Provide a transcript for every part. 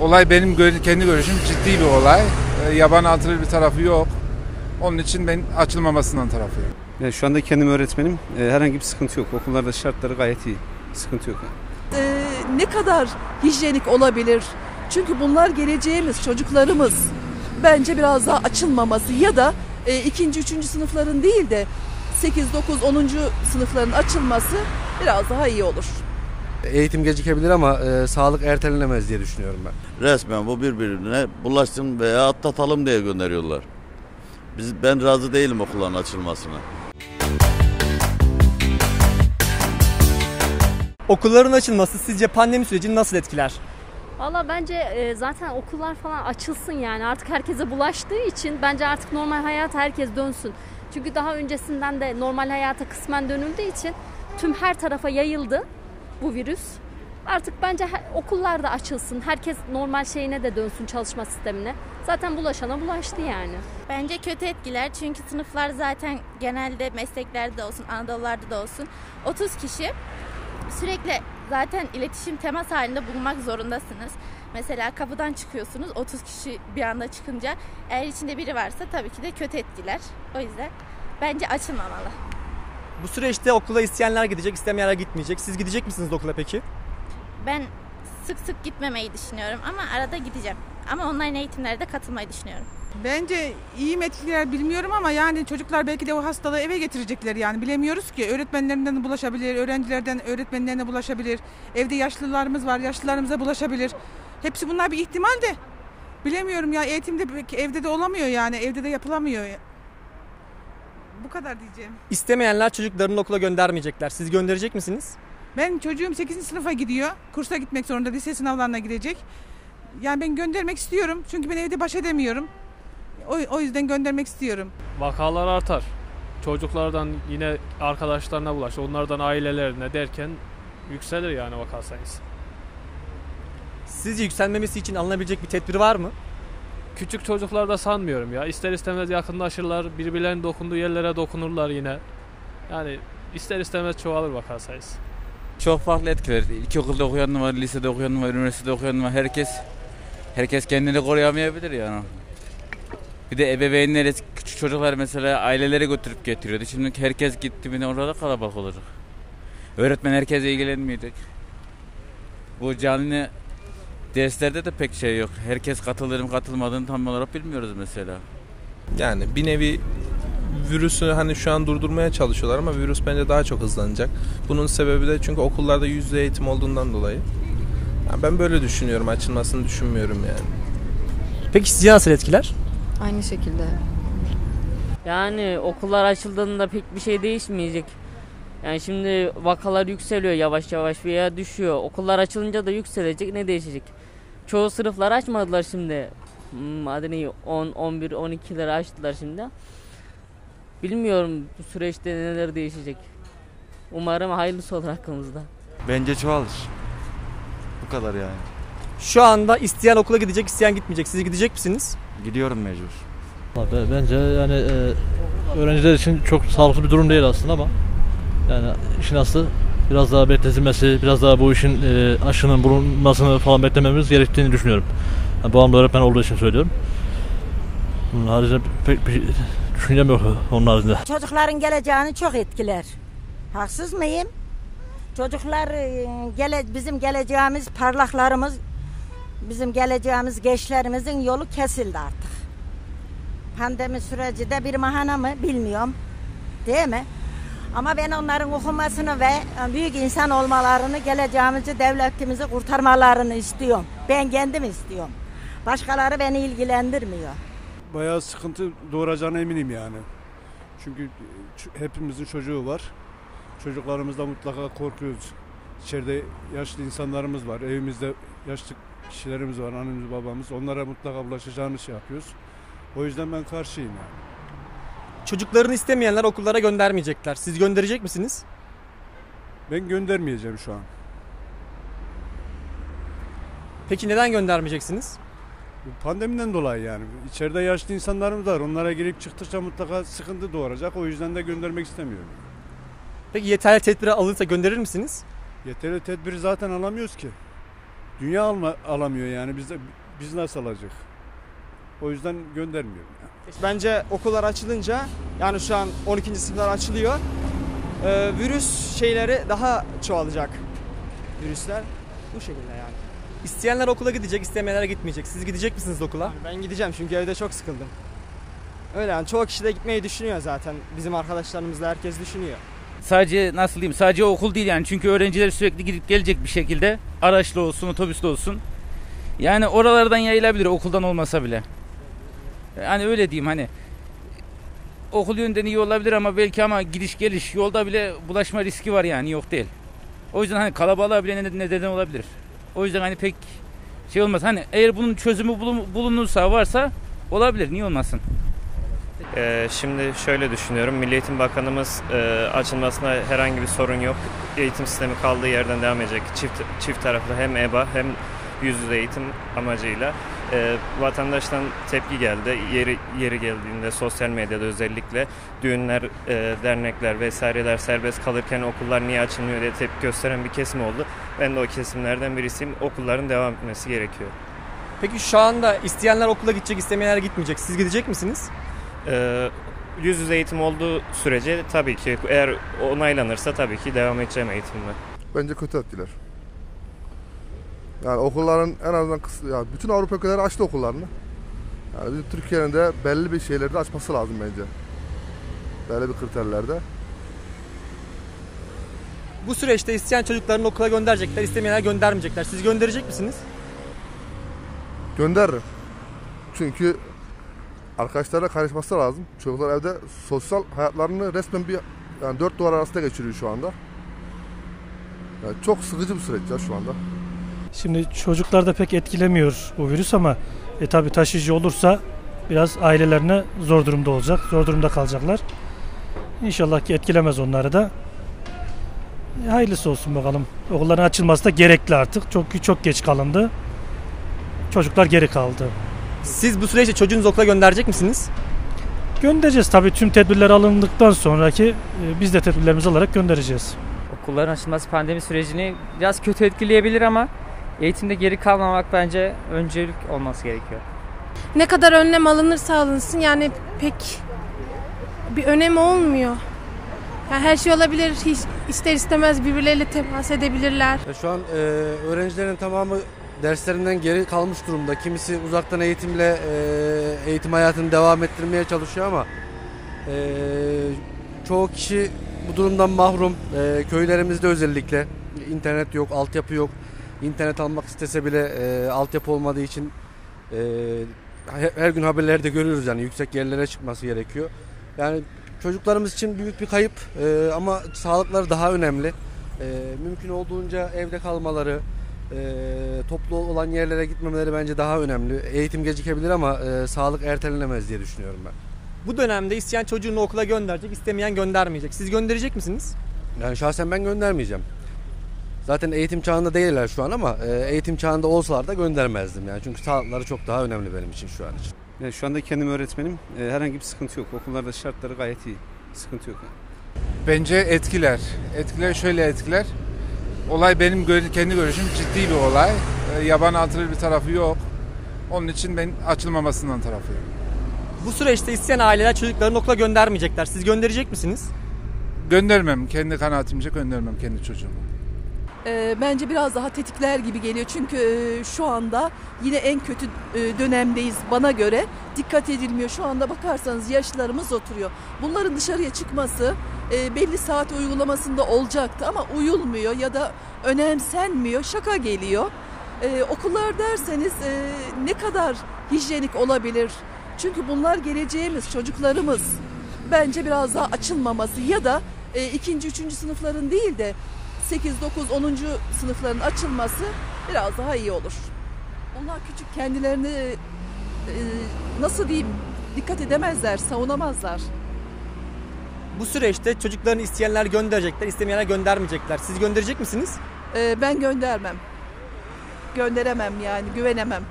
Olay benim kendi görüşüm ciddi bir olay. Yaban altı bir tarafı yok. Onun için ben açılmamasından tarafıyım. Yani şu anda kendim öğretmenim. Herhangi bir sıkıntı yok. Okullarda şartları gayet iyi. Sıkıntı yok. Ne kadar hijyenik olabilir? Çünkü bunlar geleceğimiz, çocuklarımız. Bence biraz daha açılmaması ya da 2. 3. sınıfların değil de 8, 9, 10. sınıfların açılması biraz daha iyi olur. Eğitim gecikebilir ama sağlık ertelenemez diye düşünüyorum ben. Resmen bu birbirine bulaşsın veya atlatalım diye gönderiyorlar. Ben razı değilim okulların açılmasına. Okulların açılması sizce pandemi sürecini nasıl etkiler? Valla bence zaten okullar falan açılsın yani artık herkese bulaştığı için bence artık normal hayata herkes dönsün. Çünkü daha öncesinden de normal hayata kısmen dönüldüğü için tüm her tarafa yayıldı bu virüs. Artık bence okullar da açılsın, herkes normal şeyine de dönsün, çalışma sistemine. Zaten bulaşana bulaştı yani. Bence kötü etkiler çünkü sınıflar zaten genelde mesleklerde de olsun, Anadolularda da olsun 30 kişi. Sürekli zaten iletişim temas halinde bulunmak zorundasınız. Mesela kapıdan çıkıyorsunuz 30 kişi bir anda çıkınca eğer içinde biri varsa tabii ki de kötü etkiler. O yüzden bence açılmamalı. Bu süreçte okula isteyenler gidecek, istemeyenler gitmeyecek. Siz gidecek misiniz okula peki? Ben sık sık gitmemeyi düşünüyorum ama arada gideceğim. Ama online eğitimlere katılmayı düşünüyorum. Bence iyi mi etkiler bilmiyorum ama yani çocuklar belki de o hastalığı eve getirecekler yani bilemiyoruz ki. Öğretmenlerinden bulaşabilir, öğrencilerden öğretmenlerine bulaşabilir. Evde yaşlılarımız var, yaşlılarımıza bulaşabilir. Hepsi bunlar bir ihtimal de bilemiyorum ya, eğitimde evde de olamıyor yani, evde de yapılamıyor. Bu kadar diyeceğim. İstemeyenler çocuklarını okula göndermeyecekler. Siz gönderecek misiniz? Ben çocuğum 8. sınıfa gidiyor. Kursa gitmek zorunda, lise sınavlarına gidecek. Yani ben göndermek istiyorum çünkü ben evde baş edemiyorum. O yüzden göndermek istiyorum. Vakalar artar. Çocuklardan yine arkadaşlarına bulaşır. Onlardan ailelerine derken yükselir yani vaka sayısı. Sizce yükselmemesi için alınabilecek bir tedbir var mı? Küçük çocuklarda sanmıyorum ya. İster istemez yakınlaşırlar. Birbirlerinin dokunduğu yerlere dokunurlar yine. Yani ister istemez çoğalır vaka sayısı. Çok farklı etkiler. İlkokulda okuyan var, lisede okuyan var, üniversitede okuyan var. Herkes kendini koruyamayabilir yani. Bir de ebeveynler küçük çocuklar mesela aileleri götürüp getiriyordu. Şimdi herkes gitti mi de orada kalabalık olacak. Öğretmen herkese ilgilenmeyecek. Bu canlı derslerde de pek şey yok. Herkes katılır mı katılmadığını tam olarak bilmiyoruz mesela. Yani bir nevi virüsü hani şu an durdurmaya çalışıyorlar ama virüs bence daha çok hızlanacak. Bunun sebebi de çünkü okullarda yüz yüze eğitim olduğundan dolayı. Yani ben böyle düşünüyorum, açılmasını düşünmüyorum yani. Peki sizce nasıl etkiler? Aynı şekilde. Yani okullar açıldığında pek bir şey değişmeyecek. Yani şimdi vakalar yükseliyor yavaş yavaş veya düşüyor. Okullar açılınca da yükselecek, ne değişecek? Çoğu sınıflar açmadılar şimdi. Adı ne? 10, 11, 12'leri açtılar şimdi. Bilmiyorum bu süreçte neler değişecek. Umarım hayırlısı olur hakkımızda. Bence çoğalır. Bu kadar yani. Şu anda isteyen okula gidecek, isteyen gitmeyecek. Siz gidecek misiniz? Gidiyorum mecbur. Bence yani öğrenciler için çok sağlıklı bir durum değil aslında ama yani işin aslı biraz daha bekletilmesi, biraz daha bu işin aşının bulunmasını falan beklememiz gerektiğini düşünüyorum. Yani babam da öğretmen olduğu için söylüyorum. Bunun haricinde pek bir düşüncem yok onun haricinde. Çocukların geleceğini çok etkiler. Haksız mıyım? Çocuklar bizim geleceğimiz, parlaklarımız, bizim geleceğimiz gençlerimizin yolu kesildi artık. Pandemi süreci de bir mahana mı bilmiyorum. Değil mi? Ama ben onların okumasını ve büyük insan olmalarını, geleceğimizi, devletimizi kurtarmalarını istiyorum. Ben kendim istiyorum. Başkaları beni ilgilendirmiyor. Bayağı sıkıntı doğuracağına eminim yani. Çünkü hepimizin çocuğu var. Çocuklarımızda mutlaka korkuyoruz. İçeride yaşlı insanlarımız var. Evimizde yaşlı kişilerimiz var. Annemiz, babamız. Onlara mutlaka bulaşacağını yapıyoruz. O yüzden ben karşıyım yani. Çocuklarını istemeyenler okullara göndermeyecekler. Siz gönderecek misiniz? Ben göndermeyeceğim şu an. Peki neden göndermeyeceksiniz? Pandemiden dolayı yani. İçeride yaşlı insanlarımız var. Onlara girip çıktıkça mutlaka sıkıntı doğuracak. O yüzden de göndermek istemiyorum. Peki yeterli tedbiri alırsa gönderir misiniz? Yeterli tedbiri zaten alamıyoruz ki. Dünya alamıyor yani biz nasıl alacak? O yüzden göndermiyorum. Bence okullar açılınca yani şu an 12. sınıflar açılıyor. Virüs şeyleri daha çoğalacak. Virüsler bu şekilde yani. İsteyenler okula gidecek, istemeyenler gitmeyecek. Siz gidecek misiniz okula? Ben gideceğim çünkü evde çok sıkıldım. Öyle yani çoğu kişi de gitmeyi düşünüyor zaten. Bizim arkadaşlarımız da herkes düşünüyor. Sadece nasıl diyeyim, sadece okul değil yani, çünkü öğrenciler sürekli gidip gelecek bir şekilde, araçlı olsun, otobüsle olsun. Yani oralardan yayılabilir, okuldan olmasa bile. Yani öyle diyeyim, hani okul yönden iyi olabilir ama belki, ama gidiş geliş yolda bile bulaşma riski var yani, yok değil. O yüzden hani kalabalığa bile neden olabilir. O yüzden hani pek şey olmaz. Hani eğer bunun çözümü bulunursa, varsa olabilir, niye olmasın? Şimdi şöyle düşünüyorum. Milli Eğitim Bakanımız açılmasına herhangi bir sorun yok. Eğitim sistemi kaldığı yerden devam edecek. Çift taraflı hem EBA hem yüz yüze eğitim amacıyla. Vatandaştan tepki geldi. Yeri geldiğinde sosyal medyada özellikle düğünler, dernekler vesaireler serbest kalırken okullar niye açılmıyor diye tepki gösteren bir kesim oldu. Ben de o kesimlerden birisiyim. Okulların devam etmesi gerekiyor. Peki şu anda isteyenler okula gidecek, istemeyenler gitmeyecek. Siz gidecek misiniz? Yüz yüze eğitim olduğu sürece tabii ki, eğer onaylanırsa tabii ki devam edeceğim eğitimime. Bence kötü etkiler. Yani okulların en azından yani bütün Avrupa ülkeleri açtı okullarını. Yani bizim Türkiye'nin de belli bir şeyleri de açması lazım bence. Belli bir kriterlerde. Bu süreçte isteyen çocuklarını okula gönderecekler, istemeyenler göndermeyecekler. Siz gönderecek misiniz? Gönderirim. Çünkü arkadaşlarla karışması lazım. Çocuklar evde sosyal hayatlarını resmen yani 4 duvar arasında geçiriyor şu anda. Yani çok sıkıcı bir süreç ya şu anda. Şimdi çocuklarda pek etkilemiyor bu virüs ama tabii taşıyıcı olursa biraz ailelerine zor durumda olacak. Zor durumda kalacaklar. İnşallah ki etkilemez onları da. Hayırlısı olsun bakalım. Okulların açılması da gerekli artık. Çok geç kalındı. Çocuklar geri kaldı. Siz bu süreçte çocuğunuzu okula gönderecek misiniz? Göndereceğiz tabii, tüm tedbirler alındıktan sonraki biz de tedbirlerimizi alarak göndereceğiz. Okulların açılması pandemi sürecini biraz kötü etkileyebilir ama eğitimde geri kalmamak bence öncelik olması gerekiyor. Ne kadar önlem alınırsa alınsın yani pek bir önemi olmuyor. Yani her şey olabilir, hiç ister istemez birbirleriyle temas edebilirler. Şu an öğrencilerin tamamı derslerinden geri kalmış durumda. Kimisi uzaktan eğitimle eğitim hayatını devam ettirmeye çalışıyor ama çoğu kişi bu durumdan mahrum. Köylerimizde özellikle internet yok, altyapı yok. İnternet almak istese bile altyapı olmadığı için her gün haberlerde görüyoruz yani yüksek yerlere çıkması gerekiyor. Yani çocuklarımız için büyük bir kayıp ama sağlıkları daha önemli. Mümkün olduğunca evde kalmaları, toplu olan yerlere gitmemeleri bence daha önemli. Eğitim gecikebilir ama sağlık ertelenemez diye düşünüyorum ben. Bu dönemde isteyen çocuğunu okula gönderecek, istemeyen göndermeyecek. Siz gönderecek misiniz? Yani şahsen ben göndermeyeceğim. Zaten eğitim çağında değiller şu an ama eğitim çağında olsalar da göndermezdim yani. Çünkü sağlıkları çok daha önemli benim için şu an için. Yani şu anda kendim öğretmenim. Herhangi bir sıkıntı yok. Okullarda şartları gayet iyi. Sıkıntı yok. Bence etkiler. Etkiler şöyle etkiler. Olay benim kendi görüşüm ciddi bir olay. Yaban altı bir tarafı yok. Onun için ben açılmamasından tarafıyım. Bu süreçte isteyen aileler çocuklarını okula göndermeyecekler. Siz gönderecek misiniz? Göndermem. Kendi kanaatimce göndermem kendi çocuğumu. Bence biraz daha tetikler gibi geliyor. Çünkü şu anda yine en kötü dönemdeyiz bana göre. Dikkat edilmiyor. Şu anda bakarsanız yaşlılarımız oturuyor. Bunların dışarıya çıkması belli saat uygulamasında olacaktı ama uyulmuyor ya da önemsenmiyor. Şaka geliyor. Okullar derseniz ne kadar hijyenik olabilir? Çünkü bunlar geleceğimiz, çocuklarımız. Bence biraz daha açılmaması ya da 2. 3. sınıfların değil de 8, 9, 10. sınıfların açılması biraz daha iyi olur. Onlar küçük, kendilerini nasıl diyeyim, dikkat edemezler, savunamazlar. Bu süreçte çocuklarını isteyenler gönderecekler, istemeyenler göndermeyecekler. Siz gönderecek misiniz? Ben göndermem. Gönderemem yani, güvenemem.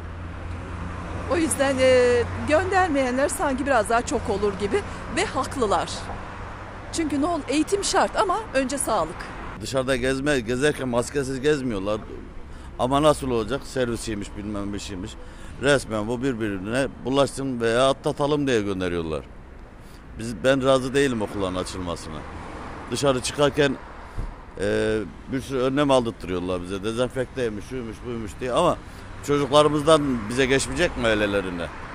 O yüzden göndermeyenler sanki biraz daha çok olur gibi ve haklılar. Çünkü eğitim şart ama önce sağlık. Dışarıda gezerken maskesiz gezmiyorlar. Ama nasıl olacak? Servisiymiş bilmem bir şeymiş. Resmen bu birbirine bulaşsın veya atlatalım diye gönderiyorlar. Ben razı değilim okulların açılmasına. Dışarı çıkarken bir sürü önlem aldırtıyorlar bize. Dezenfekteymiş, şuymuş, buymuş diye ama çocuklarımızdan bize geçmeyecek mi ailelerine?